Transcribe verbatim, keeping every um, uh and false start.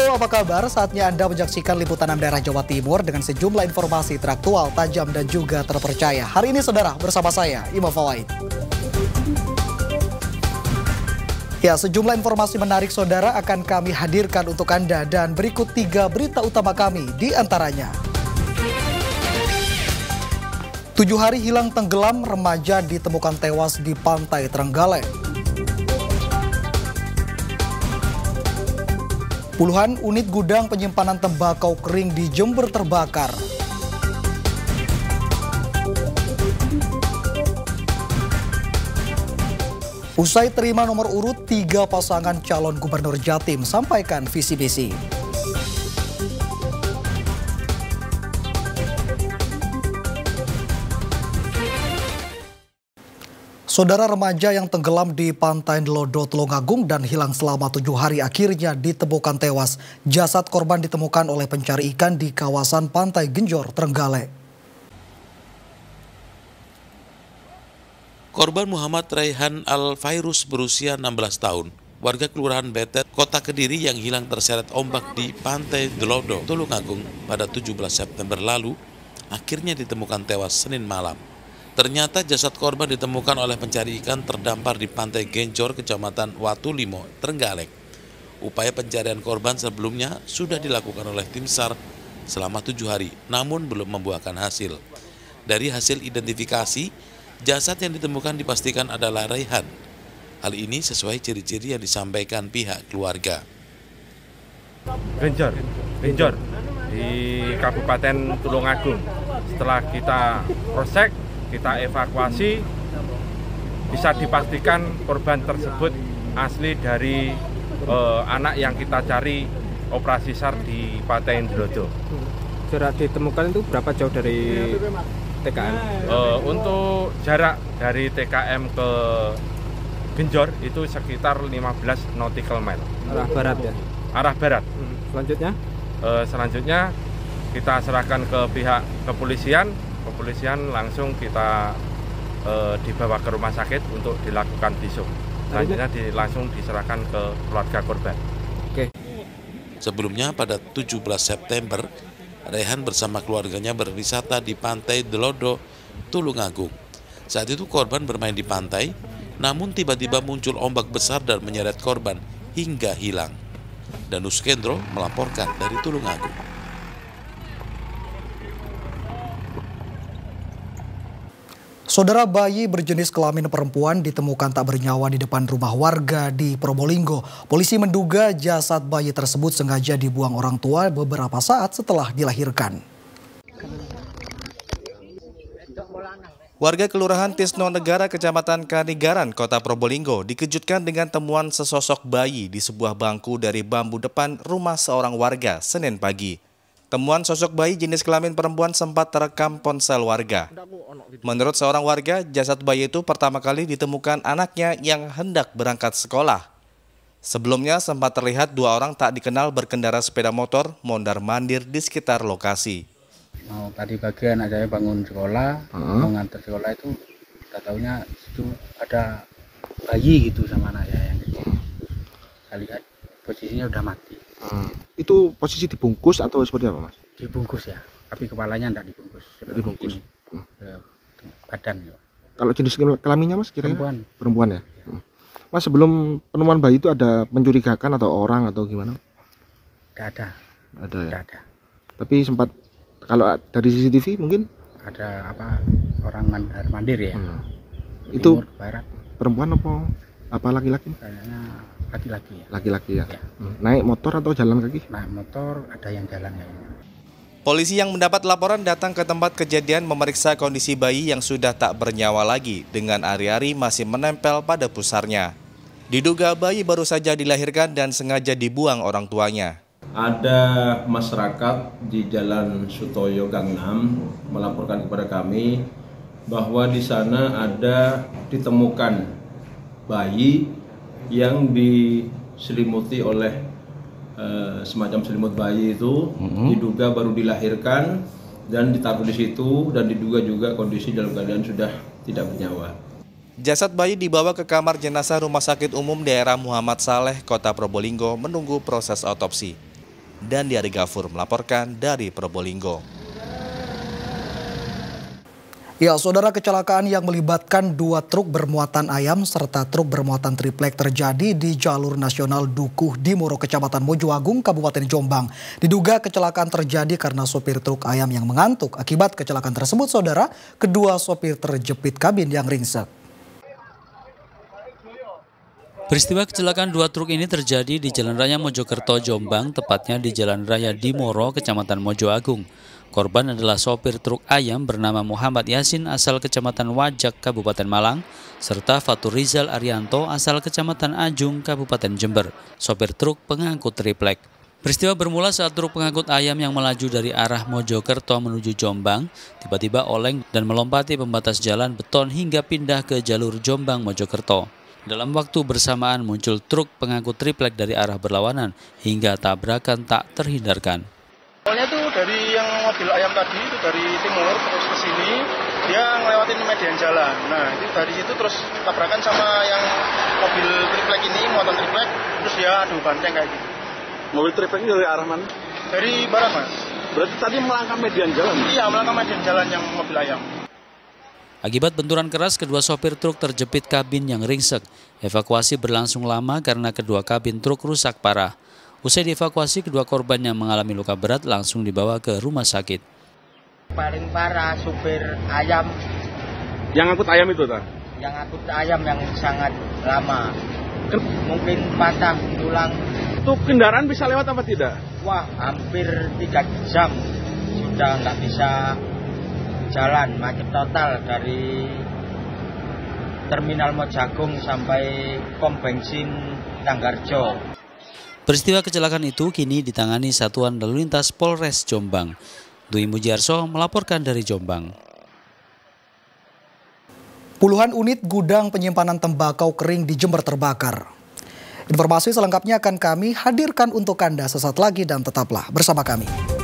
Halo, apa kabar? Saatnya Anda menyaksikan liputan enam daerah Jawa Timur dengan sejumlah informasi teraktual, tajam, dan juga terpercaya. Hari ini, saudara, bersama saya, Imam Fawaid. Ya, sejumlah informasi menarik, saudara, akan kami hadirkan untuk Anda. Dan berikut tiga berita utama kami, di antaranya. Tujuh hari hilang tenggelam, remaja ditemukan tewas di pantai Trenggalek. Puluhan unit gudang penyimpanan tembakau kering di Jember terbakar. Usai terima nomor urut, tiga pasangan calon gubernur Jatim sampaikan visi misi. Saudara, remaja yang tenggelam di pantai Delodo, Tulungagung dan hilang selama tujuh hari akhirnya ditemukan tewas. Jasad korban ditemukan oleh pencari ikan di kawasan Pantai Genjor, Trenggalek. Korban Muhammad Raihan Al-Fairus berusia enam belas tahun, warga Kelurahan Betet, Kota Kediri yang hilang terseret ombak di Pantai Delodo, Tulungagung pada tujuh belas September lalu, akhirnya ditemukan tewas Senin malam. Ternyata jasad korban ditemukan oleh pencari ikan terdampar di Pantai Genjor, Kecamatan Watulimo, Trenggalek. Upaya pencarian korban sebelumnya sudah dilakukan oleh tim SAR selama tujuh hari, namun belum membuahkan hasil. Dari hasil identifikasi, jasad yang ditemukan dipastikan adalah Raihan. Hal ini sesuai ciri-ciri yang disampaikan pihak keluarga. Genjor, Genjor di Kabupaten Tulungagung. Setelah kita proses, kita evakuasi, bisa dipastikan korban tersebut asli dari eh, anak yang kita cari operasi SAR di Pantai Delodo. Jarak ditemukan itu berapa jauh dari T K M? Eh, untuk jarak dari T K M ke Genjor itu sekitar lima belas nautical mile. Arah barat ya? Arah barat. Hmm. Selanjutnya? Eh, selanjutnya kita serahkan ke pihak kepolisian. Kepolisian langsung kita e, dibawa ke rumah sakit untuk dilakukan visum. Selanjutnya di, langsung diserahkan ke keluarga korban. Oke. Sebelumnya pada tujuh belas September, Raihan bersama keluarganya berwisata di Pantai Delodo, Tulungagung. Saat itu korban bermain di pantai, namun tiba-tiba muncul ombak besar dan menyeret korban hingga hilang. Danus Kendro melaporkan dari Tulungagung. Saudara, bayi berjenis kelamin perempuan ditemukan tak bernyawa di depan rumah warga di Probolinggo. Polisi menduga jasad bayi tersebut sengaja dibuang orang tua beberapa saat setelah dilahirkan. Warga Kelurahan Tisno Negara, Kecamatan Kanigaran, Kota Probolinggo dikejutkan dengan temuan sesosok bayi di sebuah bangku dari bambu depan rumah seorang warga Senin pagi. Temuan sosok bayi jenis kelamin perempuan sempat terekam ponsel warga. Menurut seorang warga, jasad bayi itu pertama kali ditemukan anaknya yang hendak berangkat sekolah. Sebelumnya sempat terlihat dua orang tak dikenal berkendara sepeda motor mondar-mandir di sekitar lokasi. Mau tadi pagi anak saya bangun sekolah, uh-huh. mau ngantar sekolah itu, tak taunya itu ada bayi gitu sama anak saya yang kecil. Saya lihat posisinya udah mati. Hmm. Itu posisi dibungkus atau seperti apa, Mas? Dibungkus ya, tapi kepalanya enggak dibungkus. Dibungkus. Hmm. Badan ya. Kalau jenis kelaminnya, Mas, kira-kira? Perempuan. Perempuan ya. Hmm. Mas, sebelum penemuan bayi itu ada mencurigakan atau orang atau gimana? Enggak ada. Ada ya. Enggak ada. Tapi sempat kalau dari C C T V mungkin ada apa orang mandar mandir ya. Hmm. Itu Timur, barat. Perempuan apa apa laki-laki? Kayaknya laki-laki ya. Laki-laki ya. ya. Hmm. Naik motor atau jalan kaki? Naik motor, ada yang jalan kayaknya. Polisi yang mendapat laporan datang ke tempat kejadian memeriksa kondisi bayi yang sudah tak bernyawa lagi dengan ari-ari masih menempel pada pusarnya. Diduga bayi baru saja dilahirkan dan sengaja dibuang orang tuanya. Ada masyarakat di Jalan Sutoyo Gang enam melaporkan kepada kami bahwa di sana ada ditemukan bayi yang diselimuti oleh uh, semacam selimut bayi itu, mm-hmm. diduga baru dilahirkan dan ditaruh di situ, dan diduga juga kondisi dalam keadaan sudah tidak bernyawa. Jasad bayi dibawa ke kamar jenazah Rumah Sakit Umum Daerah Muhammad Saleh, Kota Probolinggo menunggu proses otopsi. dan Diari Gafur melaporkan dari Probolinggo. Ya, saudara, kecelakaan yang melibatkan dua truk bermuatan ayam serta truk bermuatan triplek terjadi di jalur nasional Dukuh Dimoro, Kecamatan Mojoagung, Kabupaten Jombang. Diduga kecelakaan terjadi karena sopir truk ayam yang mengantuk. Akibat kecelakaan tersebut, saudara, kedua sopir terjepit kabin yang ringsek. Peristiwa kecelakaan dua truk ini terjadi di Jalan Raya Mojokerto, Jombang, tepatnya di Jalan Raya Dimoro, Kecamatan Mojoagung. Korban adalah sopir truk ayam bernama Muhammad Yasin asal Kecamatan Wajak, Kabupaten Malang, serta Fatur Rizal Arianto asal Kecamatan Ajung, Kabupaten Jember, sopir truk pengangkut triplek. Peristiwa bermula saat truk pengangkut ayam yang melaju dari arah Mojokerto menuju Jombang, tiba-tiba oleng dan melompati pembatas jalan beton hingga pindah ke jalur Jombang-Mojokerto. Dalam waktu bersamaan muncul truk pengangkut triplek dari arah berlawanan hingga tabrakan tak terhindarkan. Awalnya tuh dari yang mobil ayam tadi itu dari timur terus ke sini dia ngelewatin median jalan. Nah itu dari situ terus tabrakan sama yang mobil triplek ini, muatan triplek, terus dia adu banteng kayak gitu. Mobil triplek dari arah mana? Dari barat, Mas. Berarti tadi melangkah median jalan? Iya, melangkah median jalan yang mobil ayam. Akibat benturan keras, kedua sopir truk terjepit kabin yang ringsek. Evakuasi berlangsung lama karena kedua kabin truk rusak parah. Usai dievakuasi, kedua korban yang mengalami luka berat langsung dibawa ke rumah sakit. Paling parah supir ayam. Yang angkut ayam itu, tak? Yang angkut ayam yang sangat lama. Mungkin patah tulang. Itu kendaraan bisa lewat apa tidak? Wah, hampir tiga jam sudah nggak bisa jalan, macet total dari Terminal Mojoagung sampai pom bensin Tanggarjo. Peristiwa kecelakaan itu kini ditangani Satuan Lalu Lintas Polres Jombang. Dwi Mujiarso melaporkan dari Jombang. Puluhan unit gudang penyimpanan tembakau kering di Jember terbakar. Informasi selengkapnya akan kami hadirkan untuk Anda sesaat lagi dan tetaplah bersama kami.